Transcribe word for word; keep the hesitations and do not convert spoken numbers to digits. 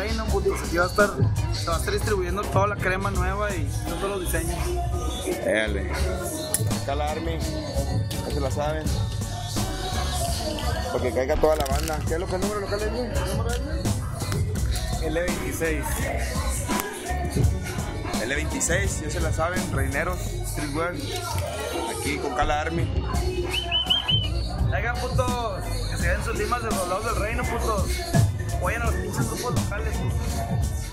Reino, putos. Aquí va a estar, se va a estar distribuyendo toda la crema nueva y todos los diseños. Dale. Acá la Army, ya se la saben. Para que caiga toda la banda. ¿Qué es lo que el número local es? ¿El número es? L veintiséis. L veintiséis, ya se la saben, Reineros, Streetwear. Aquí con Cala Army. Oigan, putos, que se den sus limas de los lados del reino, putos. Vayan a los pinches grupos locales.